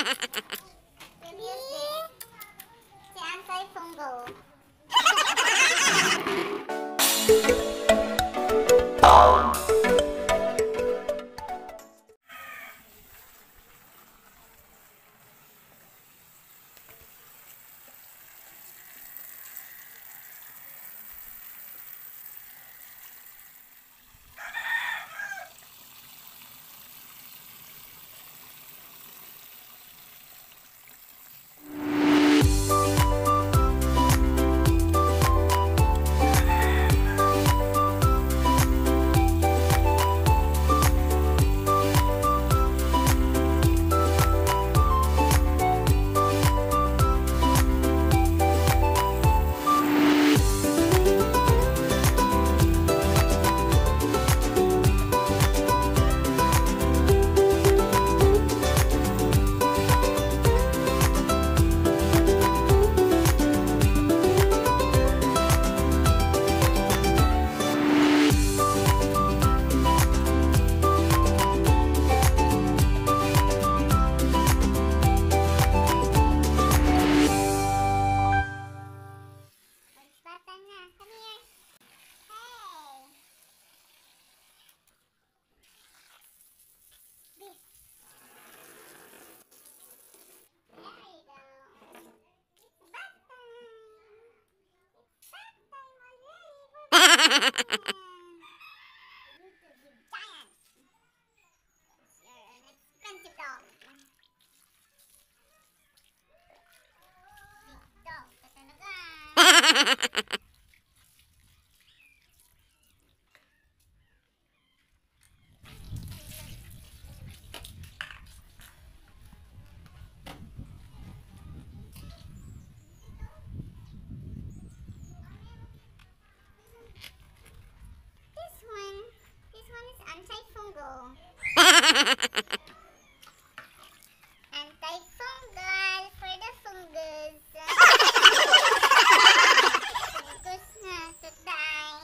Si anti-fungal. Anti-fungal. Anti-fungal for the fungus. Fungus na to die.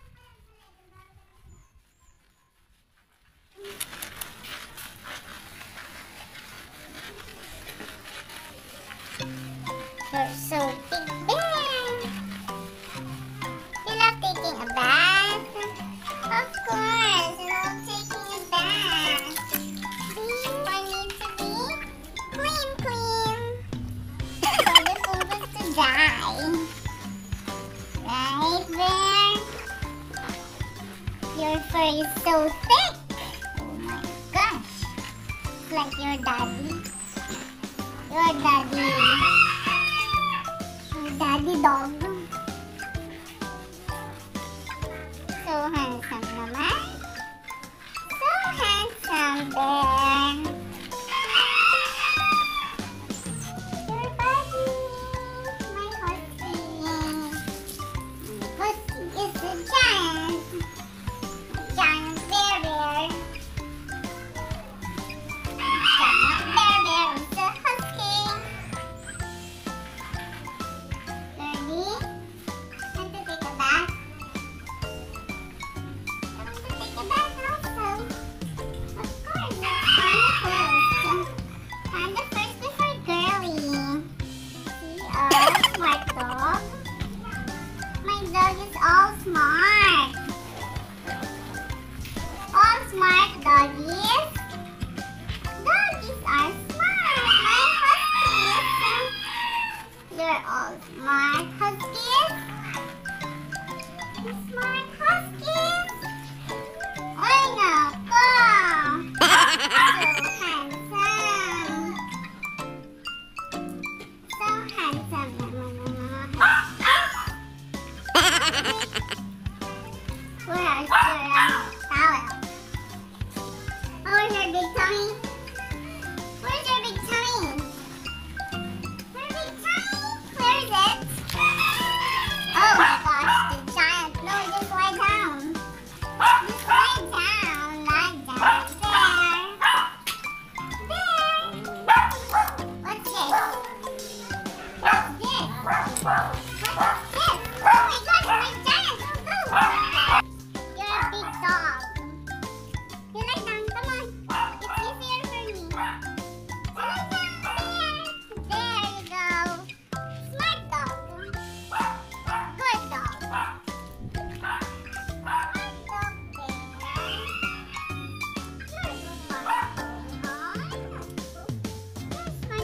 You're so big, bear. You love taking a bath? Of course, I love taking a bath. I need to be clean. For the fungus to die. Right there. Your fur is so thick. Oh my gosh. It's like your daddy. Your daddy. Your daddy dog. So handsome naman. So handsome, bear. Your buddy, my husky. Husky is a giant bear. Giant bear.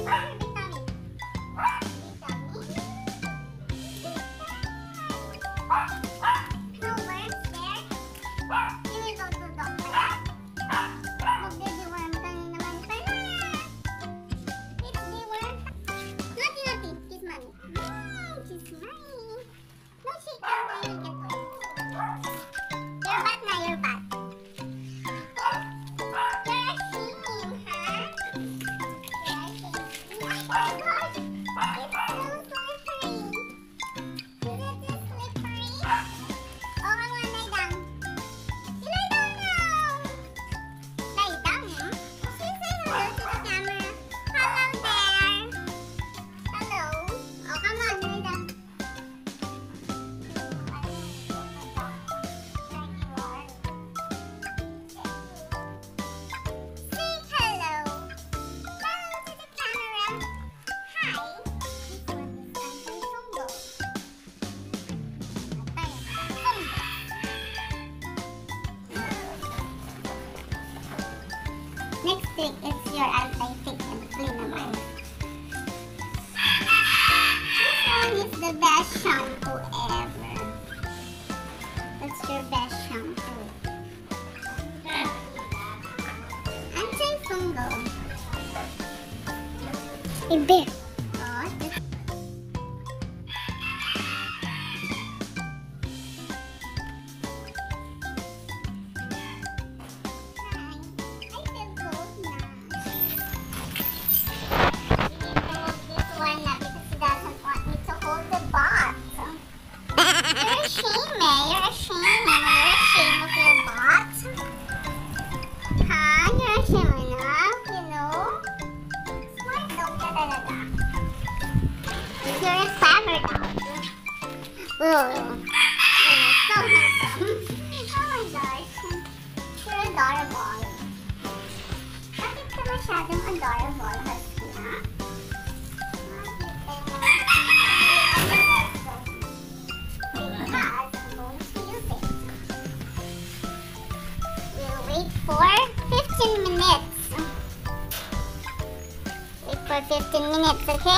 Next trick is your anti-tick and flea naman. This one is the best shampoo ever. That's your best shampoo. Anti-fungal. A bear. Oh, this oh, so handsome. Oh my gosh. You're adorable. Bakit ka masyadong adorable, Husky, ha? Because I'm going to use it. We'll wait for 15 minutes. Wait for 15 minutes, okay?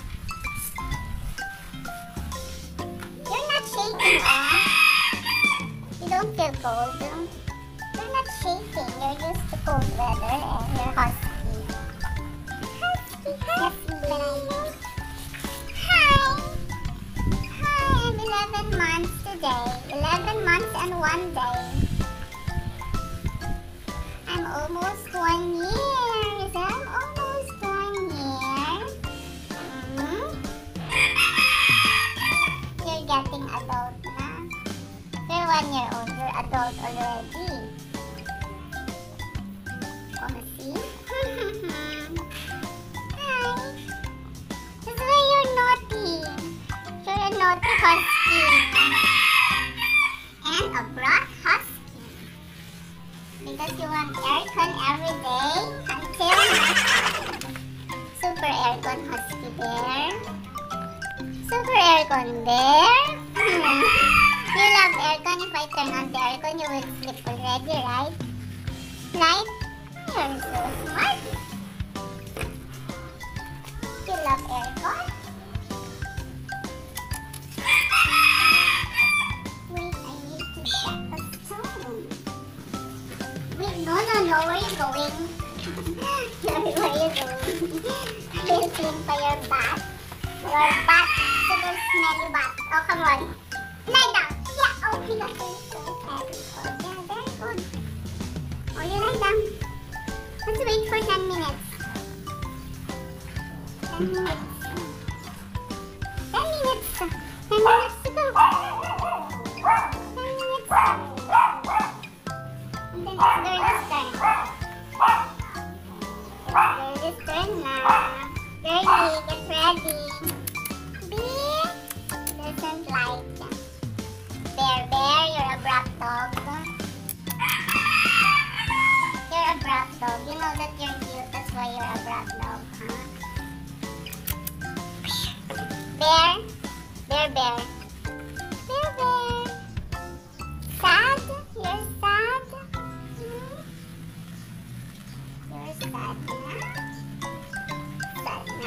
You don't feel cold. You're not shaking. You're used to cold weather and you're husky. Hi. I'm 11 months today. 11 months and 1 day. I'm almost 1 year. I'm almost 1 year. You're getting adult na. You're 1 year old. You're adult already. Oh, see? Hi. This is why you're naughty. You're a naughty husky. And a brat husky. Because you want aircon every day until super aircon husky bear. Super aircon bear. You love aircon. If I turn on the aircon, you will sleep already, right? Right? You're so smart. You love aircon? Wait, I need to check the stone. Wait, no. Where are you going? Where are you going? You're clean for your bath. Your bath. Super smelly bath. Oh, come on. Lie down. Yeah, oh my God, you're so very good. Yeah, very good. Oh, you lie down. Let's wait for 10 minutes. 10 minutes. 10 minutes. 10 minutes to go. 10 minutes. And then it's Girlie's turn. It's Girlie's turn now. Girlie, get ready. Bear doesn't like that. Bear, you're a brat dog. You're a brat dog. You know that you're cute. That's why you're a brat dog, huh? Bear. Bear. Sad? You're sad? You're sad na? Sad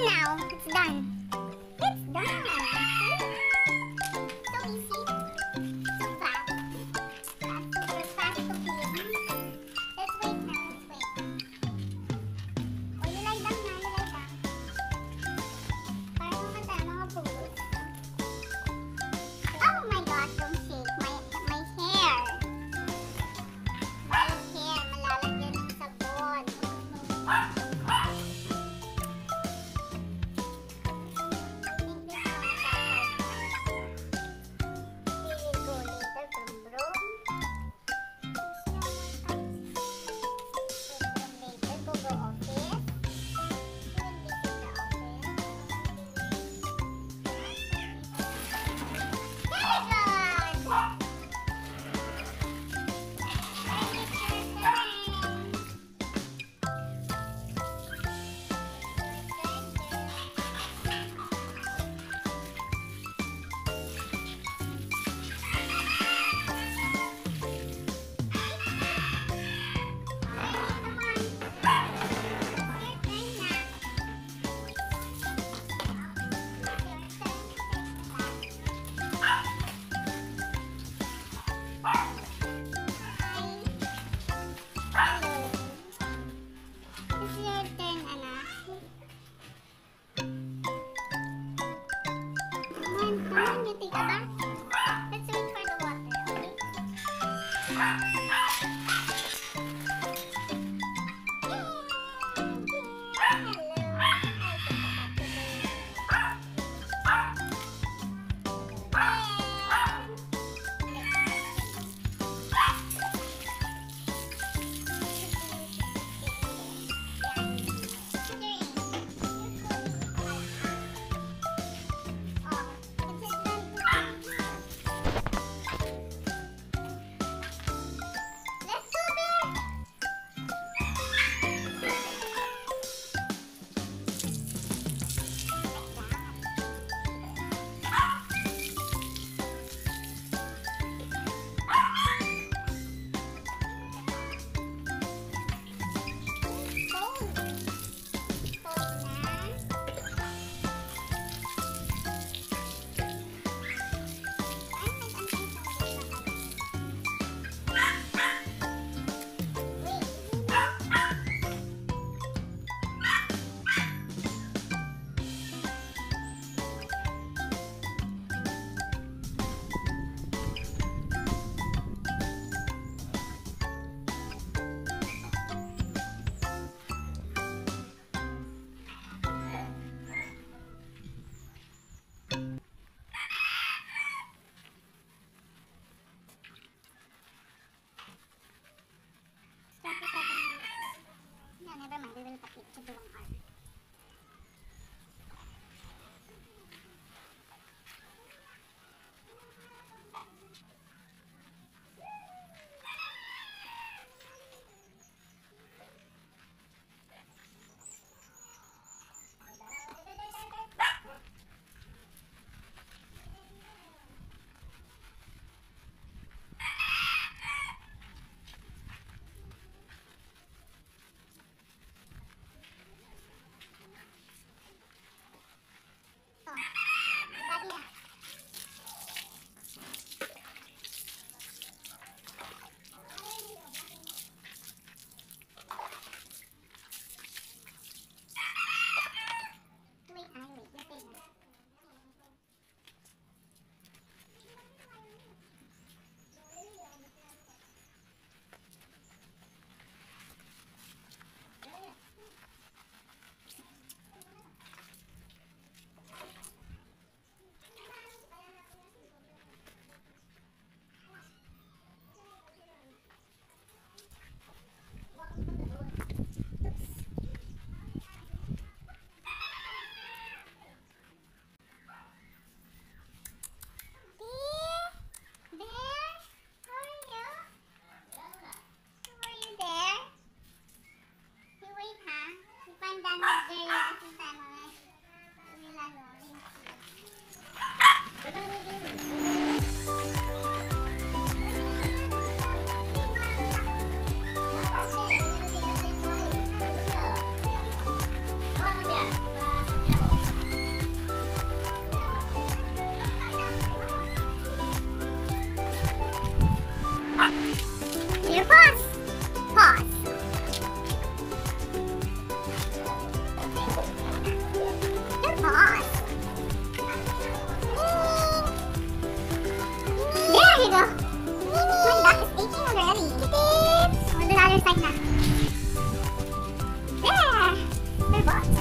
done now. It's done. It's done. So easy. So fast. Super fast to clean. Let's wait now. Let's wait. Oh, nilay lang na. Nilay lang. Parang mga pulot. Oh my gosh, don't shake. My hair. My hair. Malalagyan ng sabon.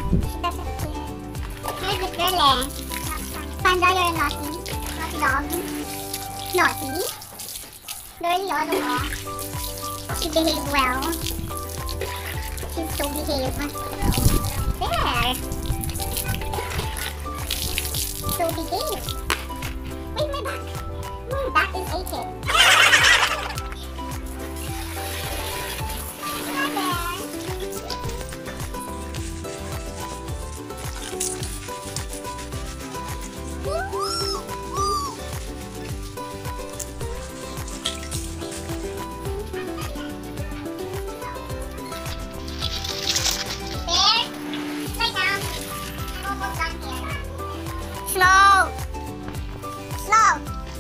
She doesn't care. You're a good girl eh. Panda, you're a naughty. Naughty dog. Naughty. Girl, yolo ko. She behaved well. She's so behaved. There. So behaved. Wait, my back. My back is aching. Slow! Slow!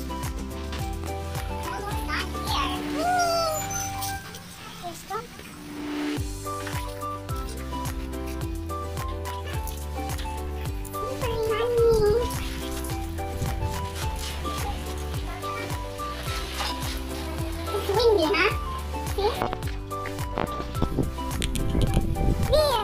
Almost done here. Let's go. Slippery, honey. It's windy, huh? See? There!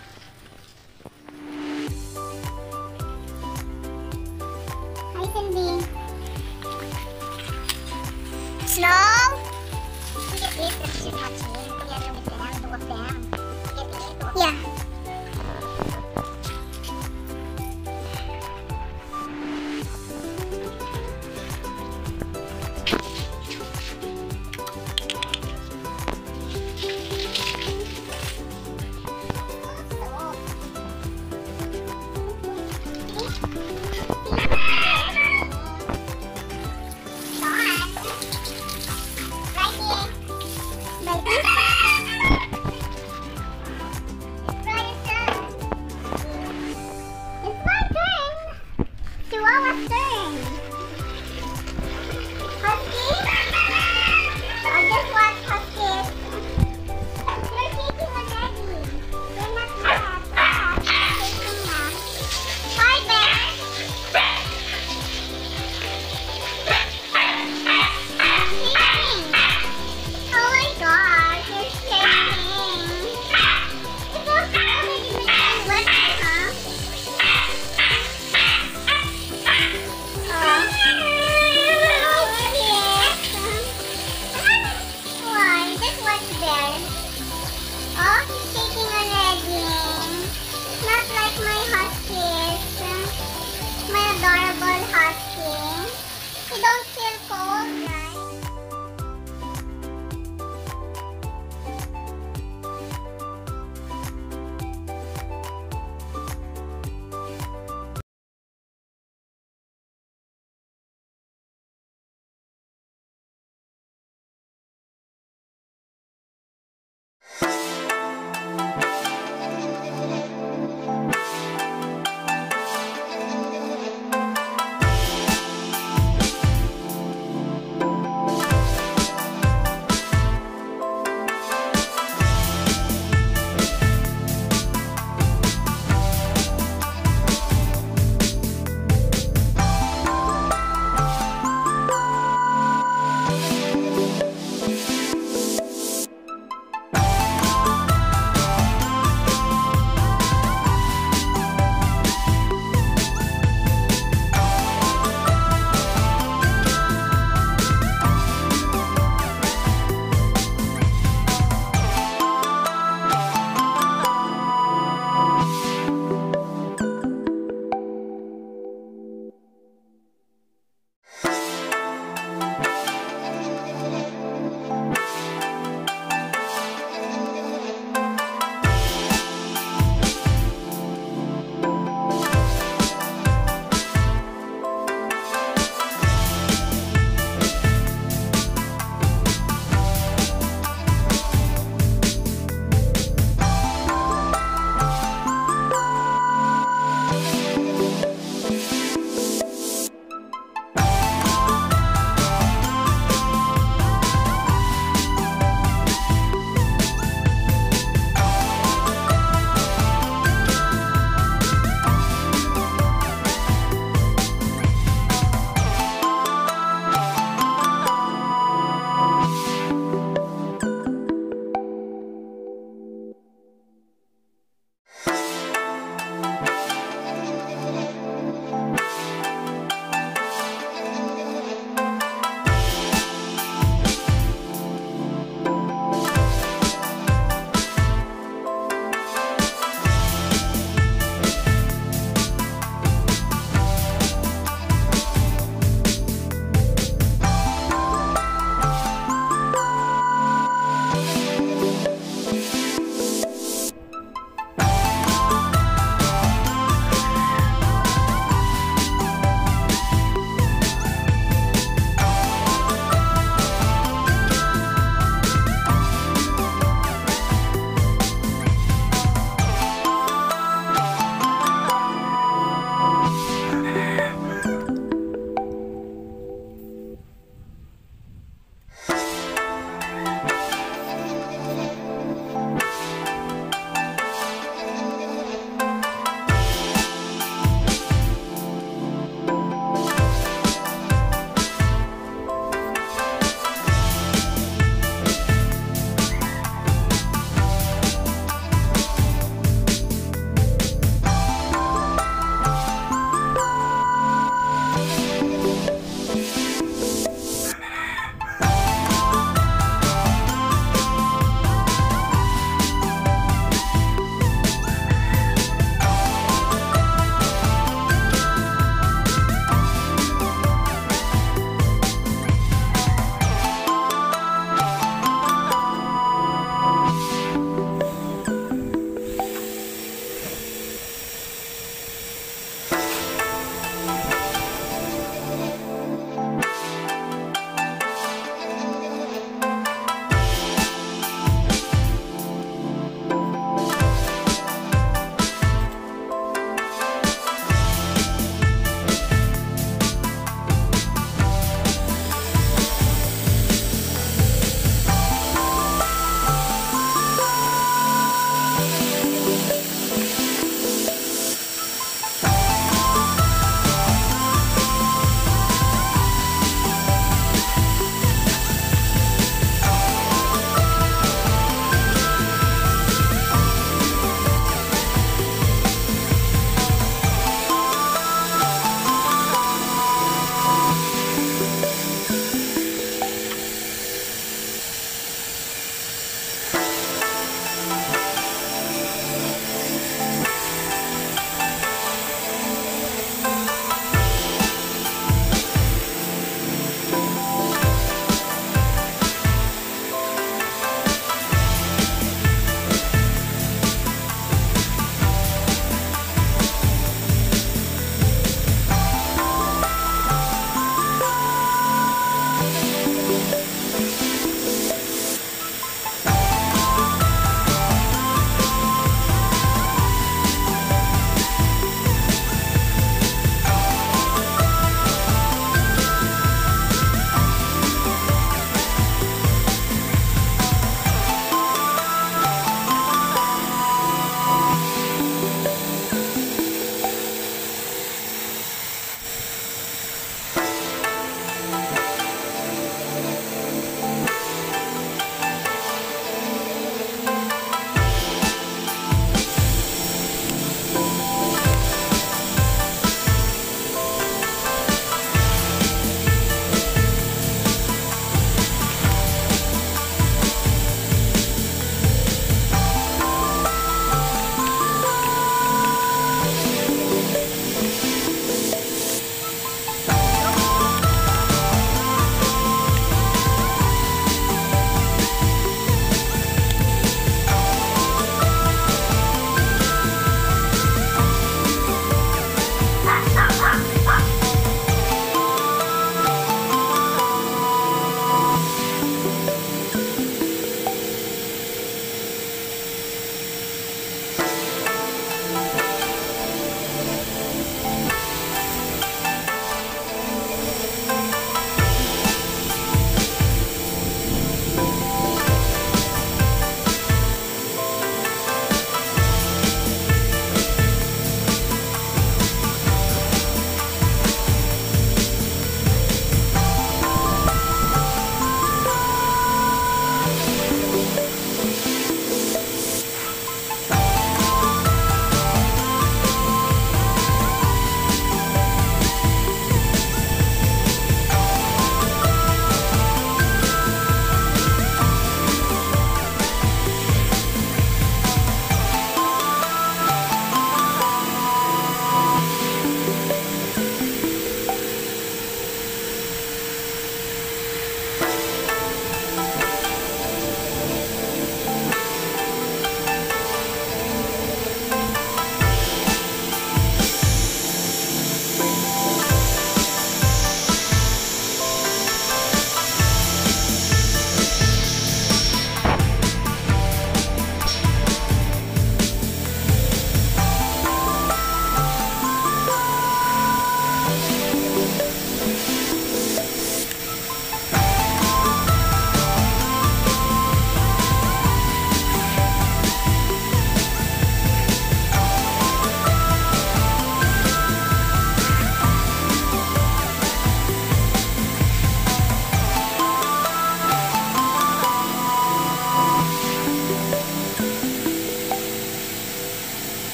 Hi, Cindy.